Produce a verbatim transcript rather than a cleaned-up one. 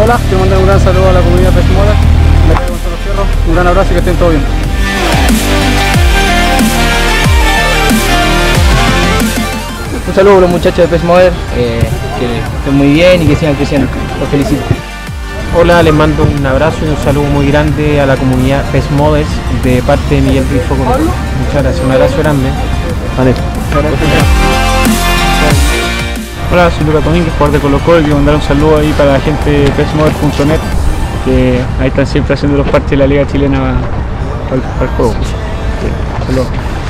Hola, quiero mandar un gran saludo a la comunidad P E S Model, de acá de Gonzalo Fierro. Un gran abrazo y que estén todos bien. Un saludo a los muchachos de P E S Model, eh, que estén muy bien y que sigan creciendo. Los felicito. Hola, les mando un abrazo y un saludo muy grande a la comunidad P E S Models de parte de Miguel Grifo. Muchas gracias, un abrazo grande. Vale. Hola, soy Lucas Domínguez, jugador de Colo Colo, y quiero mandar un saludo ahí para la gente de P E S Model punto net, que ahí están siempre haciendo los parches de la Liga Chilena para el, para el juego. Sí, saludos.